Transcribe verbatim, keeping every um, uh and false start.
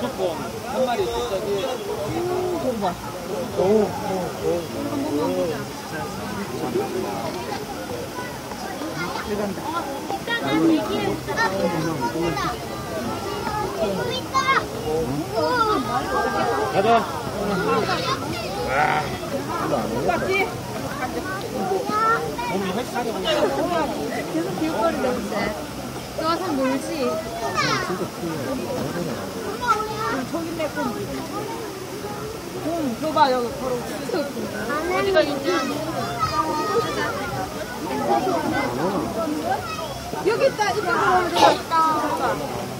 무조건 한 마리 비싸지. 오, 봐. 오, 오, 오. 한 번만 보자. 들어간다. 이따가 얘기해. 가자. 맞지? 몸이 훨씬 계속 기웃거리네, 이제. 너와서 놀지? 저기 내 건지. 공 줘봐, 여기 바로. 어디가 있냐? 여기 있다, 이거 들어오면 돼. 있다.